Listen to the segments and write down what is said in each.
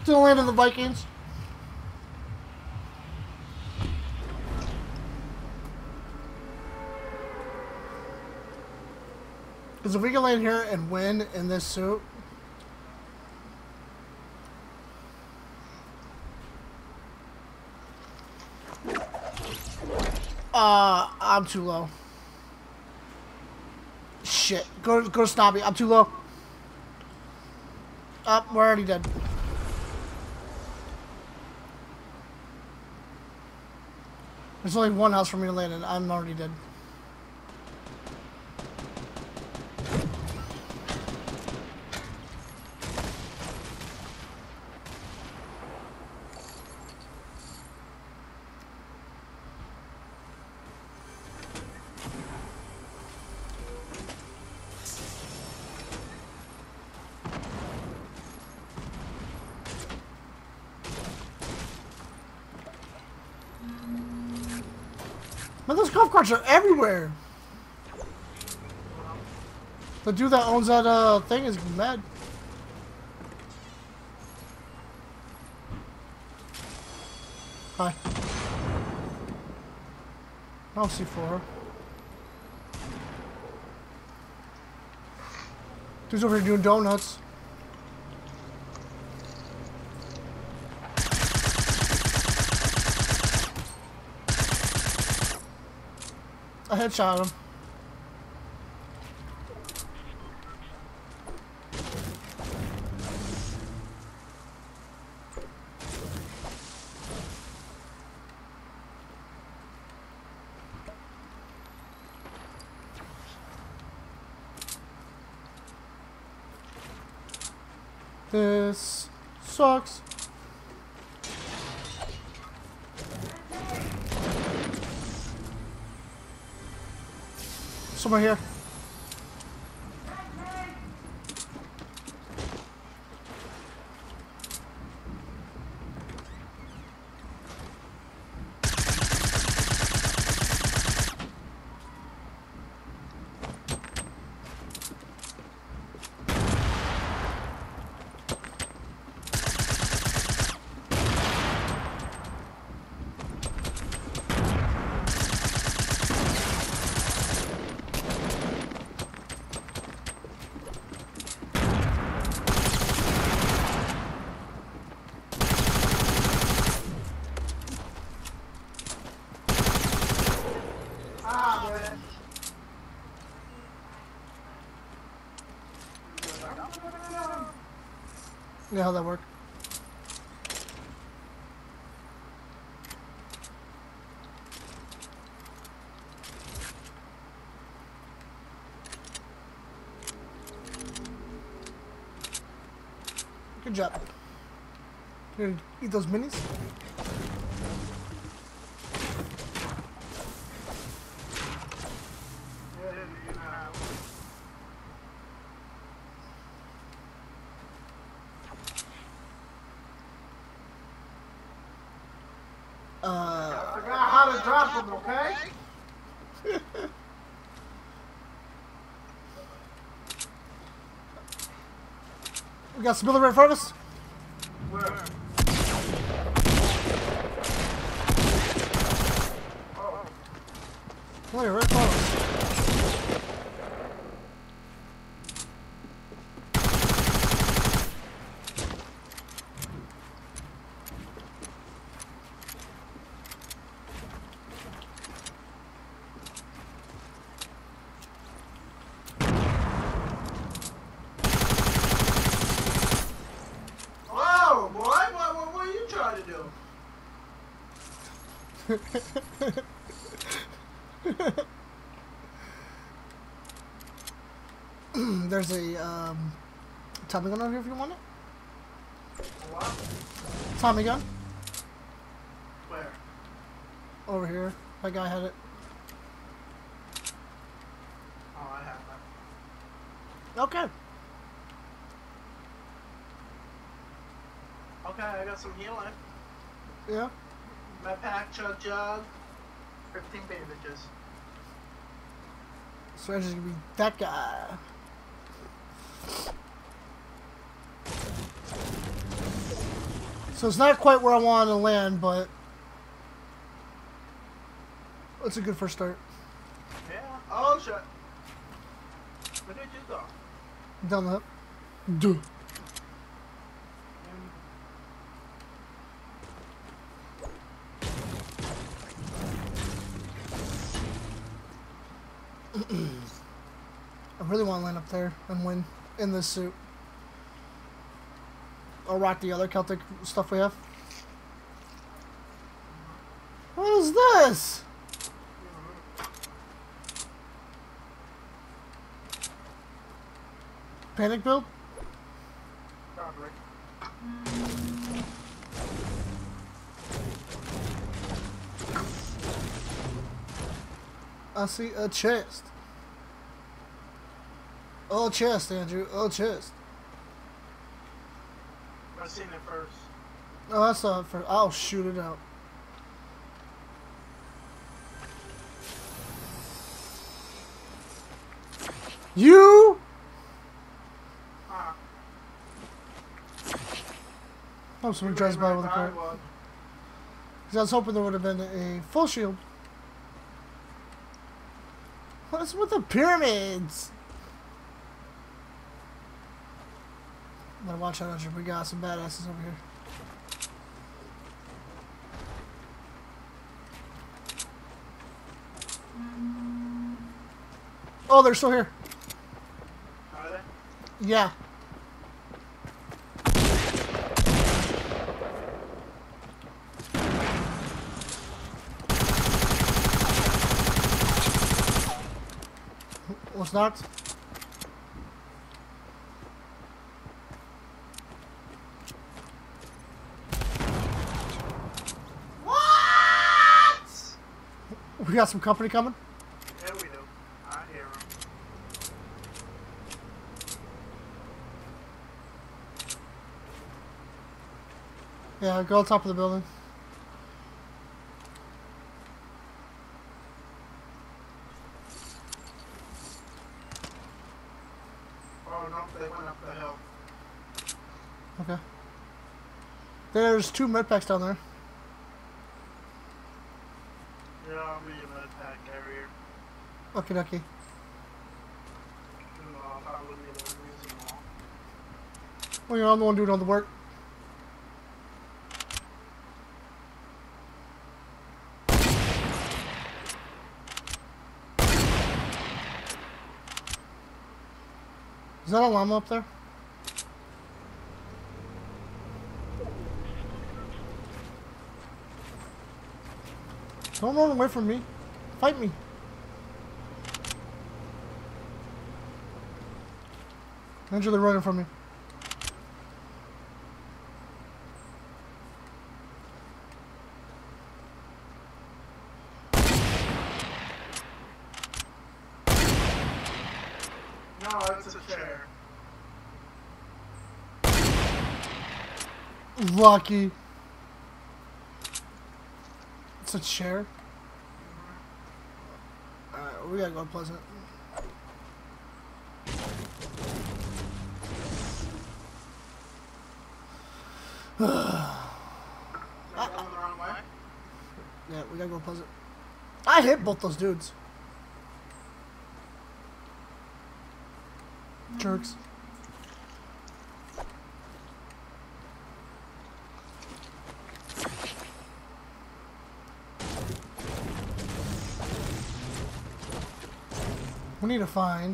Still landing the Vikings. Because if we can land here and win in this suit, I'm too low. Shit. Go Snobby. I'm too low. We're already dead. There's only one house for me to land in. I'm already dead. Man, those golf carts are everywhere. The dude that owns that thing is mad. Hi. I'll see for her. Dude's over here doing donuts. I headshot him. This sucks. Someone here. Yeah, how'd that work? Good job. You gonna eat those minis? I forgot how to drop them, okay? We got some right in front of us. Where? Oh, you're right in front of us. There's a Tommy gun over here if you want it. What? Tommy gun. Where? Over here. That guy had it. Oh, I have that. Okay. Okay, I got some healing. Yeah. My pack, chug jug, 15 bandages. So I'm just gonna be that guy. So it's not quite where I wanted to land, but it's a good first start. Yeah. Oh shit. Where did you go? Down the hip. Duh. I really want to land up there and win in this suit. Or rock the other Celtic stuff we have. What is this? Panic build? Probably. I see a chest. Oh, chest, Andrew. Oh, chest. I seen it first. Oh, I saw it first. I'll shoot it out. You? Huh. Oh, someone drives by with a car. Because I was hoping there would have been a full shield. What's with the pyramids? Gotta watch out, Andrew. We got some badasses over here. Oh, they're still here. Are they? Yeah. What's knocked? What? We got some company coming. Yeah, we do. I hear them. Yeah, go on top of the building. Oh no, they went up the hill. Okay. There's 2 med packs down there. Yeah, I'll be in the attack carrier. Okay, okay. No, I'll probably be the one using them all. Well, you're the one doing all the work. Is that a llama up there? Don't run away from me. Fight me. Andrew, they're running from me. No, it's a chair. Lucky. It's a chair. Alright, we gotta go Pleasant. Am I going the wrong way? Yeah, we gotta go Pleasant. I hit both those dudes. Jerks. We need to find.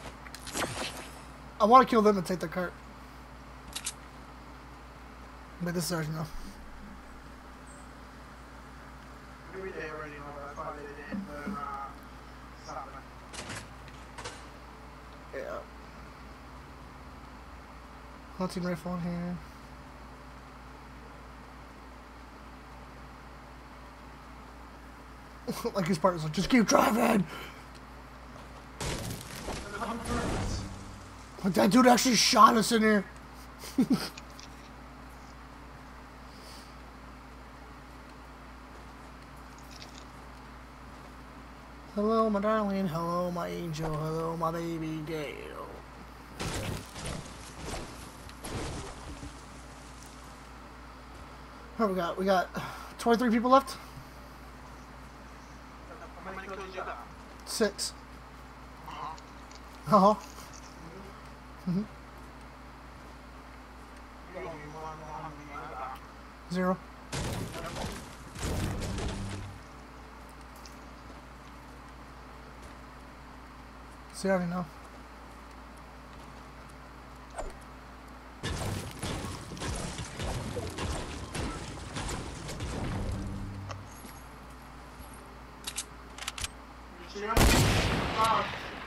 I want to kill them and take their cart. But this is ours now. Maybe they already know that's why they didn't stop it. Yeah. Hunting rifle in here. Like his partner's like, just keep driving! But that dude actually shot us in here. Hello, my darling. Hello, my angel. Hello, my baby Gale. What we got? We got 23 people left. How many kills you got? 6. Uh-huh. Uh huh. Mhm. You gonna be more than me, I got. 0. See, I already know. You see him? Oh.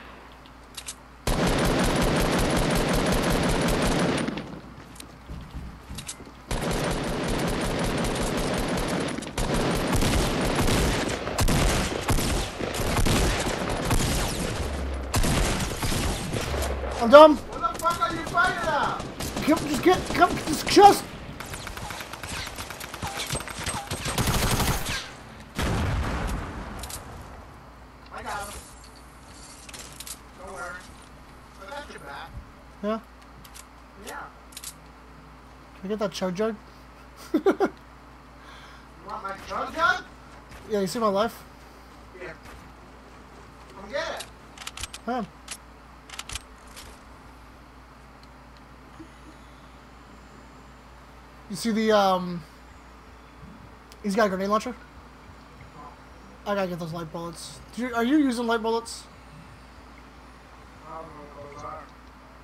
I'm dumb. What the fuck are you fighting at? Just. I got him. Don't worry. But that's your back. Yeah. Yeah. Can I get that chug jug? You want my chug jug? Yeah, you see my life? Here. Come get it. Yeah. You see the he's got a grenade launcher. I gotta get those light bullets. Are you using light bullets? I don't know what those are.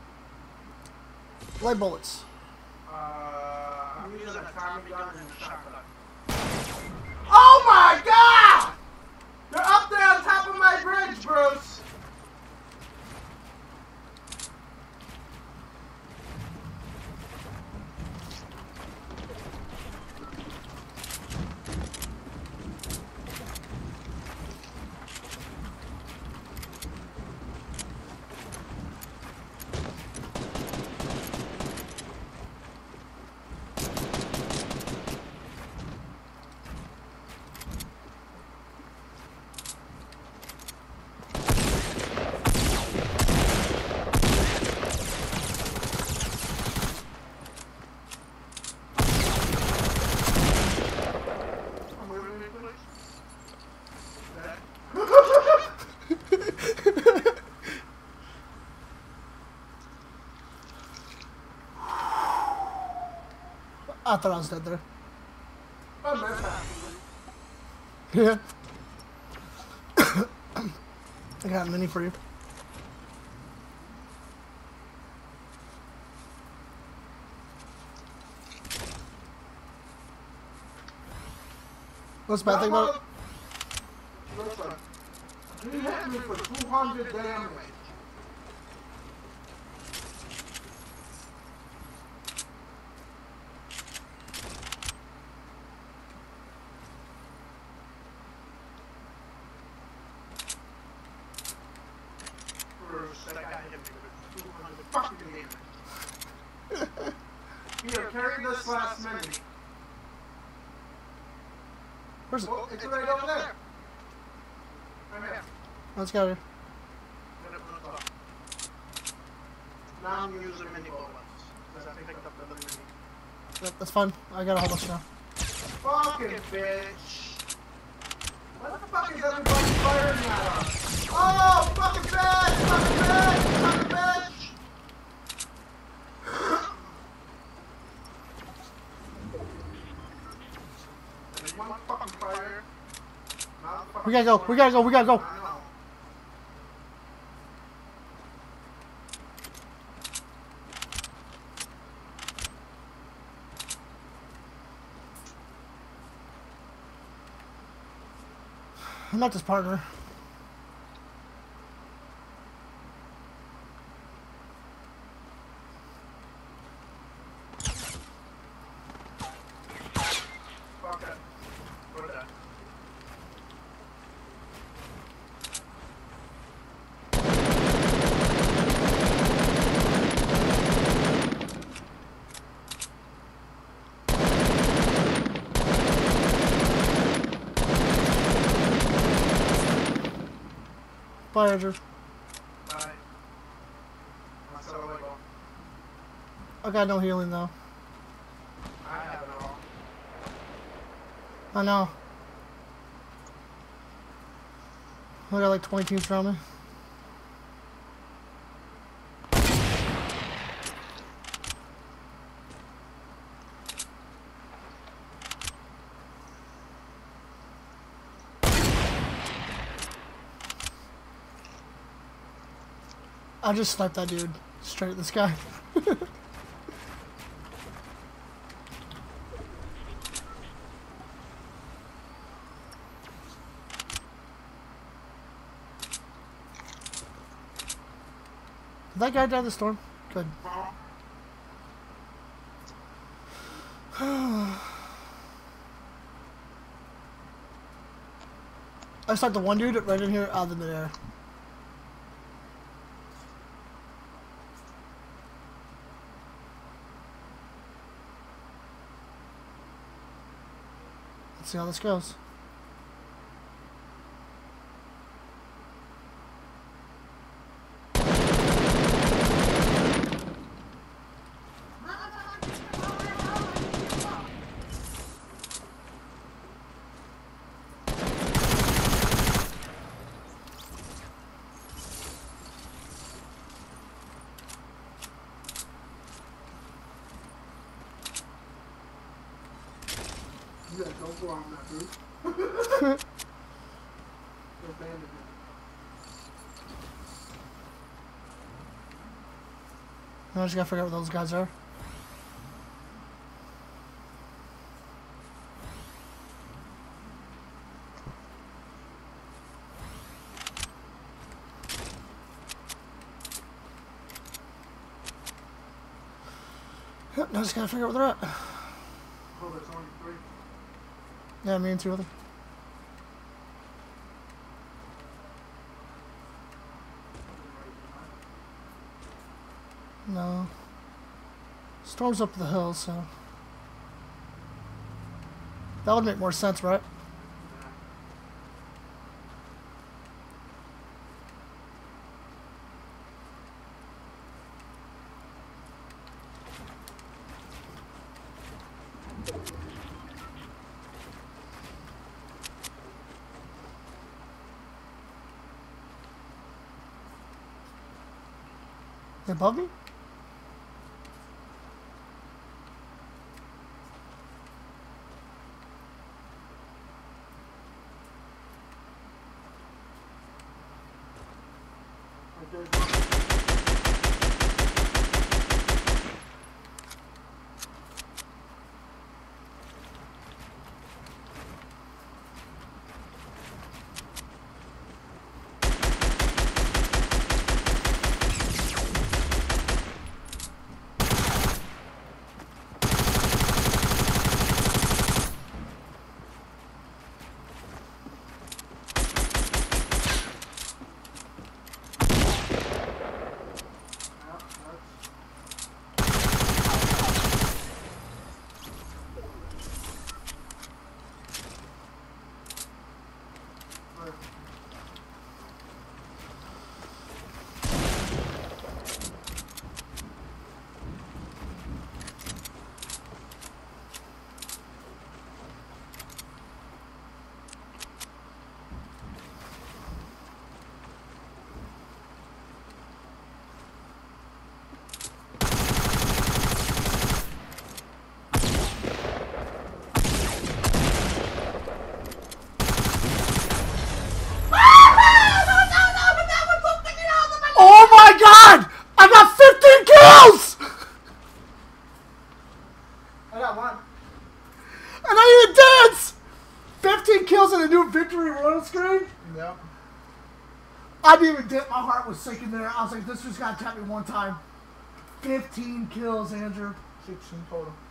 Light bullets. I'm using a Tommy gun and a shotgun. Oh my god! They're up there on top of my bridge, Bruce! I thought I was dead there. I'm not Yeah. I got a mini for you. What's the bad thing about it? Listen, he hit me for 200 damage. Bruce, that guy hit me with 200 fucking damage. Here, carry this last mini. Where's it? Oh, it's right over there. Right here. Let's go here. Now I'm using mini bullets. Because I picked up the other mini. Yep, that's fine. I got a whole bunch now. Fucking bitch. What the fuck is everybody firing at us? Oh, fucking bitch! Fucking bitch! Fucking bitch! There's one fucking fire. We gotta go. We gotta go. We gotta go. I know. I'm not this partner. Fuck it. Go to that. Bye, Andrew. Bye. Hasta luego. I got no healing though. I have it all. I know. I got like 20 teams around me. I just sniped that dude straight at this guy. Did that guy die in the storm? Good. I sniped the one dude right in here out of the midair. Let's see how this goes. Yeah, don't go on that, dude. Abandon it. I just gotta figure out what those guys are. Yep, I just gotta figure out where they're at. Oh, there's only 3. Yeah, me and 2 other. No. Storm's up the hill, so that would make more sense, right? They above me? Right there's one. Oh my god! I got 15 kills! I got 1. And I didn't dance! 15 kills in a new victory royal screen? Yep. I didn't even dip. My heart was sinking there. I was like, this just gotta tap me one time. 15 kills, Andrew. 16 total.